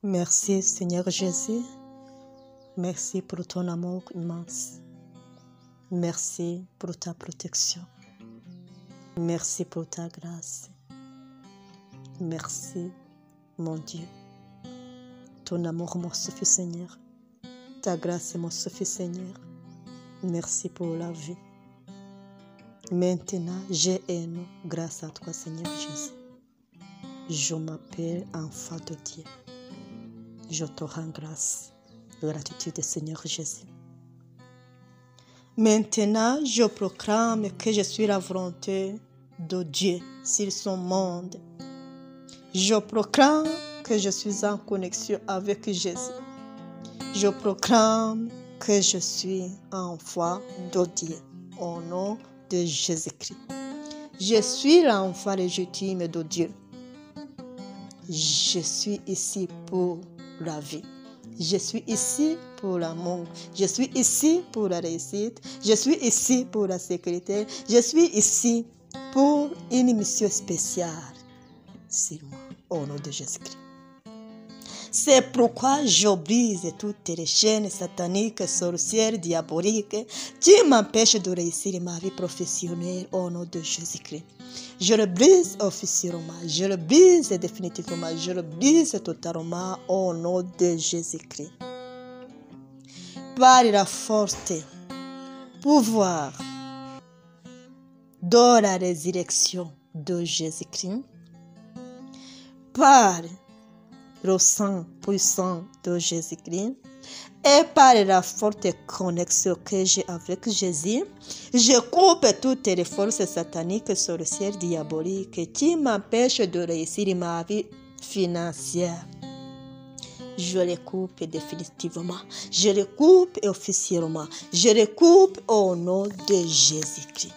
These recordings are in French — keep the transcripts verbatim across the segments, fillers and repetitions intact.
Merci Seigneur Jésus, merci pour ton amour immense, merci pour ta protection, merci pour ta grâce, merci mon Dieu, ton amour me suffit Seigneur, ta grâce me suffit Seigneur, merci pour la vie. Maintenant j'ai un nom grâce à toi Seigneur Jésus, je m'appelle enfant de Dieu. Je te rends grâce, gratitude Seigneur Jésus. Maintenant, je proclame que je suis la volonté de Dieu sur son monde. Je proclame que je suis en connexion avec Jésus. Je proclame que je suis enfant de Dieu au nom de Jésus-Christ. Je suis l'enfant légitime de Dieu. Je suis ici pour la vie. Je suis ici pour l'amour. Je suis ici pour la réussite. Je suis ici pour la sécurité. Je suis ici pour une mission spéciale sur moi, au nom de Jésus-Christ. C'est pourquoi je brise toutes les chaînes sataniques, sorcières, diaboliques qui m'empêchent de réussir ma vie professionnelle au nom de Jésus-Christ. Je le brise officiellement, je le brise définitivement, je le brise totalement au nom de Jésus-Christ. Par la force, pouvoir de la résurrection de Jésus-Christ, par le sang puissant de Jésus-Christ et par la forte connexion que j'ai avec Jésus, je coupe toutes les forces sataniques, sorcières, diaboliques qui m'empêchent de réussir ma vie financière. Je les coupe définitivement, je les coupe officiellement, je les coupe au nom de Jésus-Christ.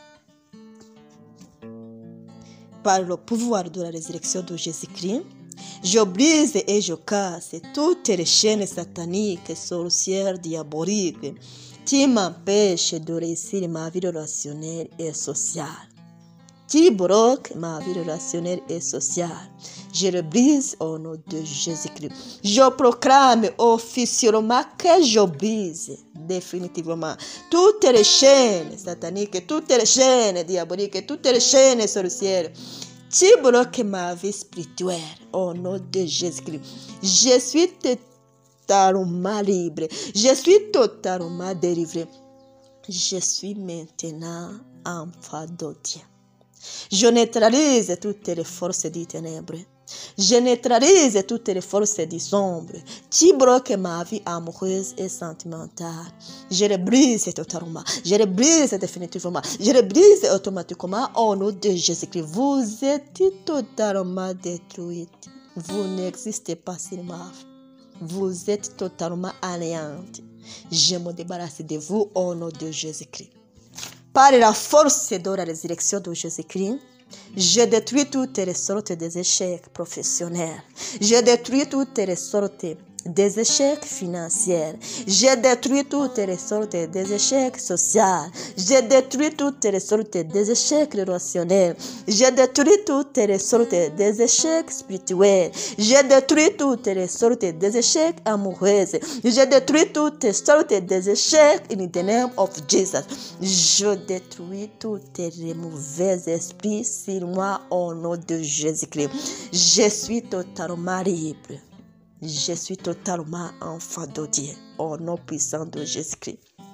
Par le pouvoir de la résurrection de Jésus-Christ, je brise et je casse toutes les chaînes sataniques, sorcières, diaboliques qui m'empêchent de réussir ma vie relationnelle et sociale. Qui bloquent ma vie relationnelle et sociale. Je le brise au nom de Jésus-Christ. Je proclame officiellement que je brise définitivement toutes les chaînes sataniques, toutes les chaînes diaboliques, toutes les chaînes sorcières qui bloque ma vie spirituelle au nom de Jésus-Christ. Je suis totalement libre. Je suis totalement délivré. Je suis maintenant enfant de Dieu. Je neutralise toutes les forces des ténèbres. Je neutralise toutes les forces du sombre qui bloquent ma vie amoureuse et sentimentale. Je les brise totalement. Je les brise définitivement. Je les brise automatiquement au nom de Jésus-Christ. Vous êtes totalement détruite. Vous n'existez pas sur ma vie. Vous êtes totalement anéantis. Je me débarrasse de vous au nom de Jésus-Christ. Par la force de la résurrection de Jésus-Christ, je détruis toutes les sortes d'échecs professionnels. Je détruis toutes les sortes des échecs financiers. Je détruis toutes les sortes des échecs sociaux. Je détruis toutes les sortes des échecs relationnels. Je détruis toutes les sortes des échecs spirituels. Je détruis toutes les sortes des échecs amoureux. Je détruis toutes les sortes des échecs in the name of Jesus. Je détruis tous les mauvais esprits sur moi au nom de Jésus-Christ. Je suis totalement libre. Je suis totalement enfant de Dieu, au nom puissant de Jésus-Christ.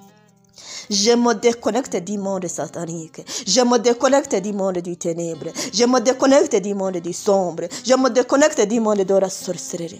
Je me déconnecte du monde satanique. Je me déconnecte du monde du ténèbre. Je me déconnecte du monde du sombre. Je me déconnecte du monde de la sorcellerie.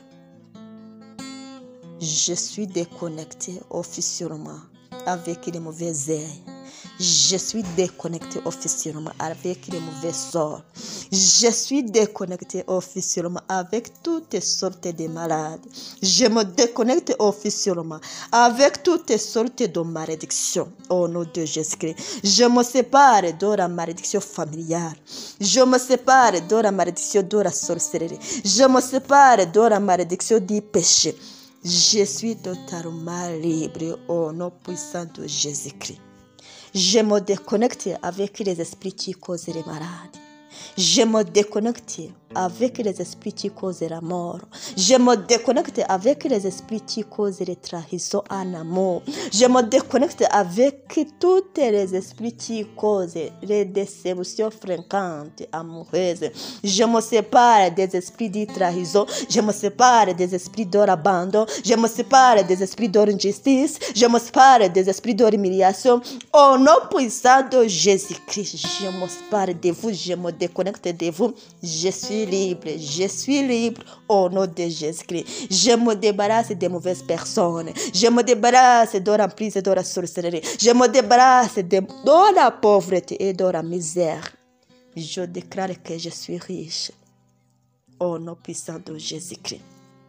Je suis déconnecté officiellement avec les mauvais œils. Je suis déconnecté officiellement avec les mauvais sorts. Je suis déconnecté officiellement avec toutes sortes de malades. Je me déconnecte officiellement avec toutes sortes de malédictions au nom de Jésus-Christ. Je me sépare de la malédiction familiale. Je me sépare de la malédiction de la sorcellerie. Je me sépare de la malédiction du péché. Je suis totalement libre au nom puissant de Jésus-Christ. Je me déconnecte avec les esprits qui causent les malades. Je me déconnecte avec les esprits qui causent la mort. Je me déconnecte avec les esprits qui causent les trahisons en amour. Je me déconnecte avec tous les esprits qui causent les déceptions fréquentes amoureuses. Je me sépare des esprits de trahison. Je me sépare des esprits d'abandon. Je me sépare des esprits d'injustice. Je me sépare des esprits d'humiliation. Au nom puissant de Jésus-Christ, je me sépare de vous. Je me déconnecte de vous. Je suis libre, je suis libre au nom de Jésus-Christ. Je me débarrasse des mauvaises personnes. Je me débarrasse de l'emprise et de la sorcellerie. Je me débarrasse de, de la pauvreté et de la misère. Je déclare que je suis riche au nom puissant de Jésus-Christ.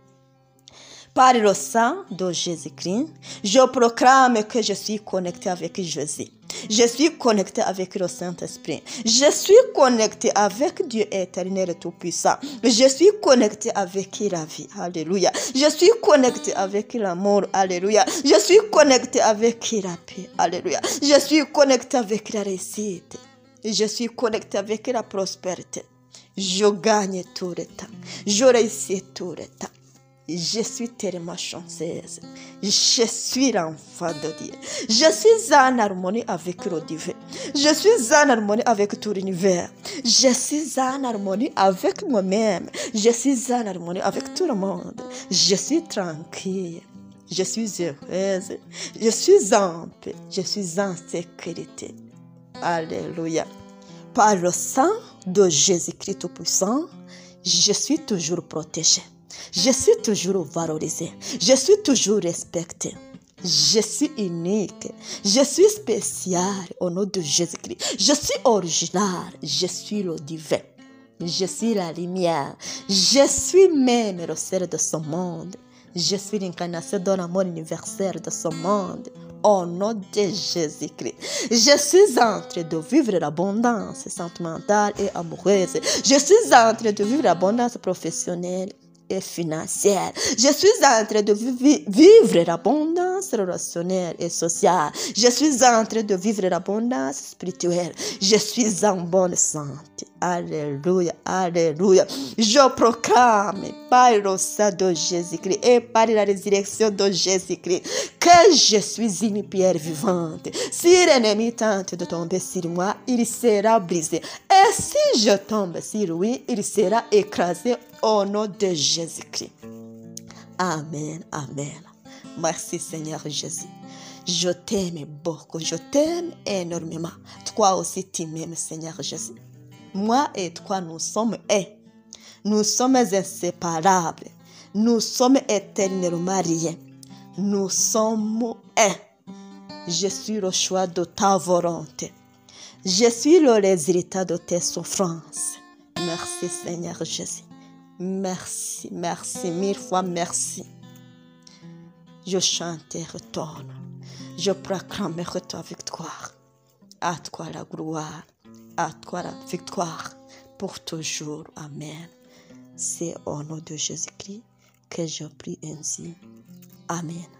Par le sang de Jésus-Christ, je proclame que je suis connecté avec Jésus. Je suis connecté avec le Saint-Esprit. Je suis connecté avec Dieu éternel et tout-puissant. Je suis connecté avec la vie. Alléluia. Je suis connecté avec l'amour. Alléluia. Je suis connecté avec la paix. Alléluia. Je suis connecté avec la réussite. Je suis connecté avec la prospérité. Je gagne tout le temps. Je réussis tout le temps. Je suis tellement chanceuse. Je suis l'enfant de Dieu. Je suis en harmonie avec le divin. Je suis en harmonie avec tout l'univers. Je suis en harmonie avec moi-même. Je suis en harmonie avec tout le monde. Je suis tranquille. Je suis heureuse. Je suis en paix. Je suis en sécurité. Alléluia. Par le sang de Jésus-Christ Tout-Puissant, je suis toujours protégée. Je suis toujours valorisée. Je suis toujours respectée. Je suis unique. Je suis spéciale au nom de Jésus-Christ. Je suis original. Je suis le divin. Je suis la lumière. Je suis même le sel de ce monde. Je suis l'incarnation de l'amour universel de ce monde. Au nom de Jésus-Christ. Je suis en train de vivre l'abondance sentimentale et amoureuse. Je suis en train de vivre l'abondance professionnelle et financière. Je suis en train de vi- vivre l'abondance relationnelle et sociale. Je suis en train de vivre l'abondance spirituelle. Je suis en bonne santé. Alléluia, alléluia. Je proclame par le sang de Jésus-Christ et par la résurrection de Jésus-Christ que je suis une pierre vivante. Si l'ennemi tente de tomber sur moi, il sera brisé. Et si je tombe sur lui, il sera écrasé au nom de Jésus-Christ. Amen, amen. Merci Seigneur Jésus. Je t'aime beaucoup, je t'aime énormément. Toi aussi tu m'aimes Seigneur Jésus. Moi et toi, nous sommes un. Nous sommes inséparables. Nous sommes éternellement liés. Nous sommes un. Je suis le choix de ta volonté. Je suis le résultat de tes souffrances. Merci Seigneur Jésus. Merci, merci, mille fois merci. Je chante et retourne. Je proclame ta victoire. À toi la gloire. À toi la victoire pour toujours. Amen. C'est au nom de Jésus-Christ que je prie ainsi. Amen.